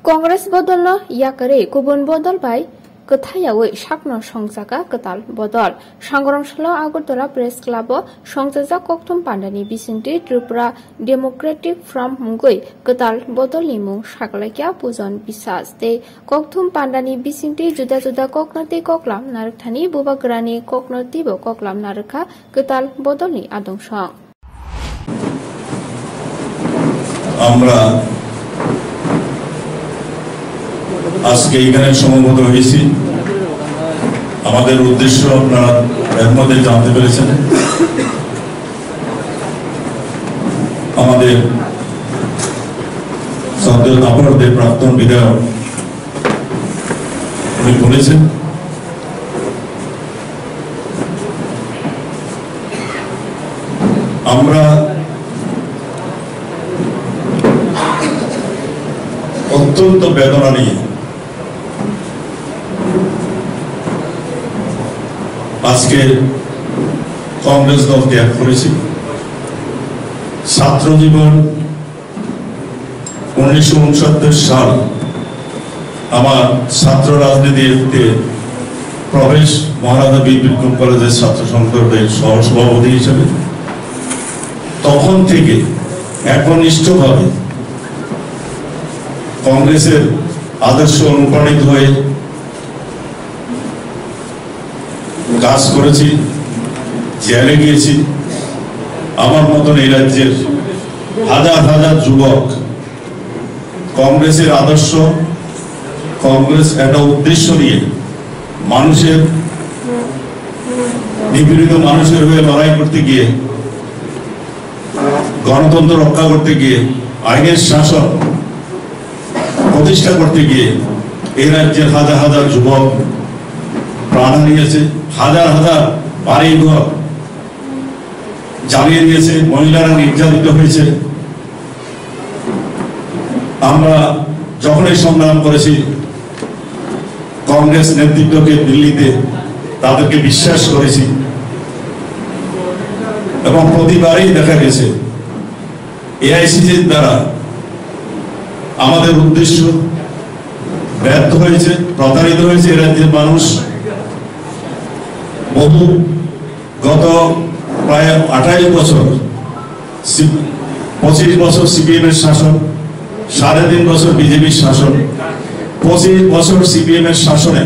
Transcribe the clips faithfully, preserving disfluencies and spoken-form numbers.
Congress bodolno yakare kubun bodol bai Kothayawe Shakno Songzaka Katal Bodol Shangrongshalo Agartala Press Club Songzaza Koktum Pandani Bisinti Tripura Democratic from Mungoi Katal Bodolimu Shakalakya Puzon Bisas Te Koktum Pandani Bisinti Juda Juda Koknati Koklam Narthani Bubagrani Koknotibo Koklam Naraka Katal Bodoli Adongshong Amra আজকে এখানে সমবেত হয়েছি আমাদের উদ্দেশ্য আপনারা এর মধ্যে জানতে পেরেছেন আমাদের সদর দপ্তরের প্রাক্তন বিধায়ক উনি বলেছেন আমরা অত্যন্ত বেদনা নিয়ে আজকে কংগ্রেস দল ত্যাগ করেছি ছাত্র জীবন উনিশশো উনসত্তর সাল আমার ছাত্র রাজনীতিতে প্রবেশ মহারাজা বীর বিক্রম কলেজের ছাত্র সংসদের সহসভাপতি হিসেবে তখন থেকে একনিষ্ঠভাবে কংগ্রেসের আদর্শ অনুপ্রাণিত হয়ে কাজ করেছি জেলে গিয়েছি আমার মতন এই রাজ্যের হাজার হাজার যুবক কংগ্রেসের আদর্শ কংগ্রেস একটা উদ্দেশ্য নিয়ে মানুষের নিপীড়িত মানুষের হয়ে লড়াই করতে গিয়ে গণতন্ত্র রক্ষা করতে গিয়ে আইনের শাসন প্রতিষ্ঠা করতে গিয়ে এই রাজ্যের হাজার হাজার যুবক প্রাণ হারিয়েছে হাজার হাজার বাড়ি ঘর জ্বালিয়ে দিয়েছে মহিলারা নির্যাতিত হয়েছে আমরা যখনই সংগ্রাম করেছি কংগ্রেস নেতৃত্বকে দিল্লিতে তাদেরকে বিশ্বাস করেছি এবং প্রতিবারই দেখা গেছে এআইসিসির দ্বারা আমাদের উদ্দেশ্য ব্যর্থ হয়েছে প্রতারিত হয়েছে এই রাজ্যের মানুষ বহু গত প্রায় আঠাইশ বছর পঁচিশ বছর সিপিএম এর শাসন সাড়ে তিন বছর বিজেপির শাসন পঁচিশ বছর সিপিএম এর শাসনে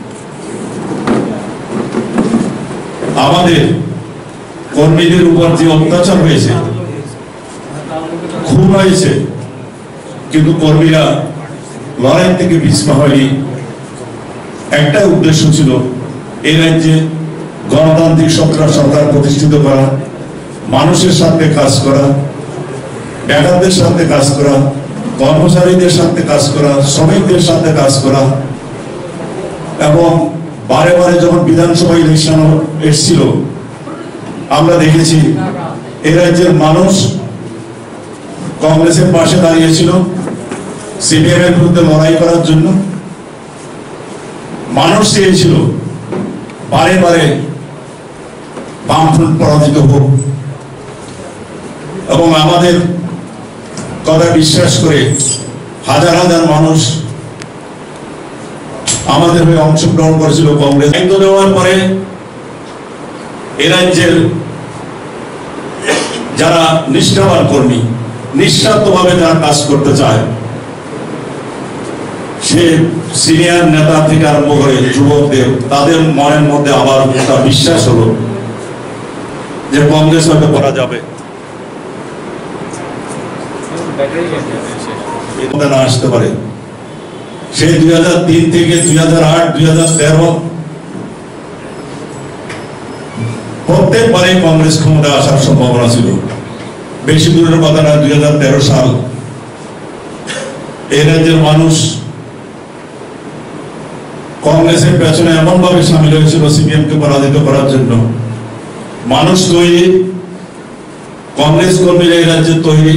আমাদের কর্মীদের উপর যে অত্যাচার হয়েছে খুন হয়েছে কিন্তু কর্মীরা লড়াই থেকে পিছপা হয়নি একটা উদ্দেশ্য ছিল এই রাজ্যে গণতান্ত্রিক সরকার প্রতিষ্ঠিত করা মানুষের সাথে কাজ করা বেকারদের সাথে কাজ করা কর্মচারীদের সাথে কাজ করা শ্রমিকদের সাথে কাজ করা এবং বারে বারে যখন বিধানসভা ইলেকশন এসেছিল আমরা দেখেছি এই রাজ্যের মানুষ কংগ্রেসের পাশে দাঁড়িয়েছিল সিপিএম এর বিরুদ্ধে লড়াই করার জন্য মানুষ চেয়েছিল বারে বারে বামফ্রন্ট পরাজিত হোক এবং আমাদের কথা বিশ্বাস করে হাজার হাজার মানুষ আমাদের হয়ে অংশগ্রহণ করেছিল কংগ্রেস দায়িত্ব দেওয়ার পরে এ রাজ্যের যারা নিষ্ঠাবান কর্মী নিঃস্বার্থভাবে যারা কাজ করতে চায় সে সিনিয়র নেতা থেকে আরম্ভ করে যুবকদের তাদের মনের মধ্যে আবার একটা বিশ্বাস হলো যে কংগ্রেস হয়তো করা যাবে না আসতে পারে সেই দুই হাজার তিন থেকে দুই হাজার আট দুই হাজার তেরো প্রত্যেকবারে কংগ্রেস ক্ষমতা আসার সম্ভাবনা ছিল বেশি দূরের কথা না দুই হাজার তেরো সাল এই রাজ্যের মানুষ কংগ্রেসের পেছনে এমন ভাবে সামিল হয়েছিল সিপিএম কে পরাজিত করার জন্য মানুষ তৈরি কংগ্রেস কর্মীরা এই রাজ্যে তৈরি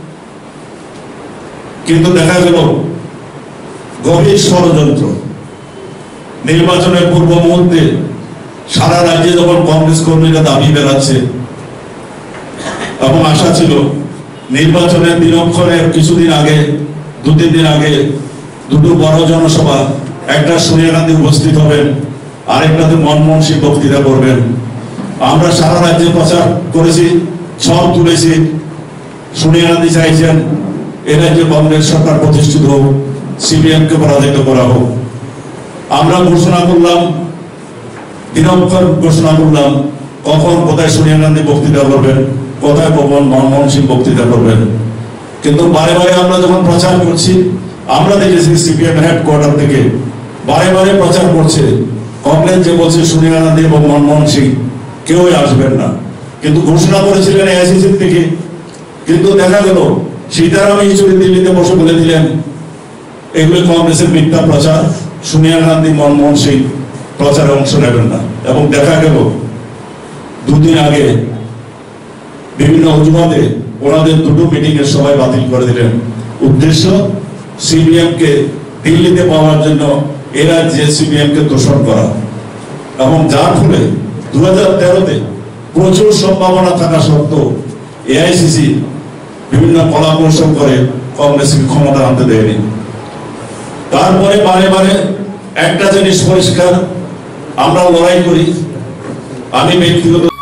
কিন্তু দেখা গেল গভীর ষড়যন্ত্র নির্বাচনের পূর্ব মুহূর্তে সারা রাজ্যে যখন কংগ্রেস কর্মীরা দাবি বেড়াচ্ছে এবং আশা ছিল নির্বাচনের দিনক্ষণের কিছুদিন আগে দু তিন দিন আগে দুটো বড় জনসভা, একটা সোনিয়া গান্ধী উপস্থিত হবেন, আরেকটাতে মনমোহন সিং বক্তৃতা করবেন। আমরা সারা রাজ্যে প্রচার করেছি, সব তুলেছি। সোনিয়া গান্ধী চাইছেন এ রাজ্যে কংগ্রেস সরকার প্রতিষ্ঠিত হোক, সিপিএম কে পরাজিত করা হোক। আমরা ঘোষণা করলাম, দিনক্ষণ ঘোষণা করলাম কখন কোথায় সোনিয়া গান্ধী বক্তৃতা করবেন, কোথায় কখন মনমোহন সিং বক্তৃতা করবেন। কিন্তু বারে বারে আমরা যখন প্রচার করছি, আমরা দেখেছি সিপিএম হেডকোয়ার্টার থেকে বারে বারে প্রচার করছে, কংগ্রেস যে বলছে সোনিয়া গান্ধী এবং মনমোহন সিং কেউই আসবেন না। কিন্তু ঘোষণা করেছিলেন এআইসিসি থেকে, কিন্তু দেখা গেল সীতারাম ইয়েচুরি দিল্লিতে বসে বলে দিলেন এগুলো কংগ্রেসের মিথ্যা প্রচার, সোনিয়া গান্ধী মনমোহন সিং প্রচারে অংশ নেবেন না। এবং দেখা গেল দুদিন আগে বিভিন্ন অজুহাতে ওনাদের দুটো মিটিং এর সবাই বাতিল করে দিলেন। উদ্দেশ্য সিপিএম কে দিল্লিতে পাওয়ার জন্য এরা যে সিপিএম কে দোষণ করা, এবং যার ফলে দু হাজার তেরোতে প্রচুর সম্ভাবনা থাকা সত্ত্বেও এআইসিসি বিভিন্ন কলাকৌশল করে কংগ্রেসকে ক্ষমতা আনতে দেয়নি। তারপরে বারে বারে একটা জিনিস পরিষ্কার, আমরা লড়াই করি। আমি ব্যক্তিগত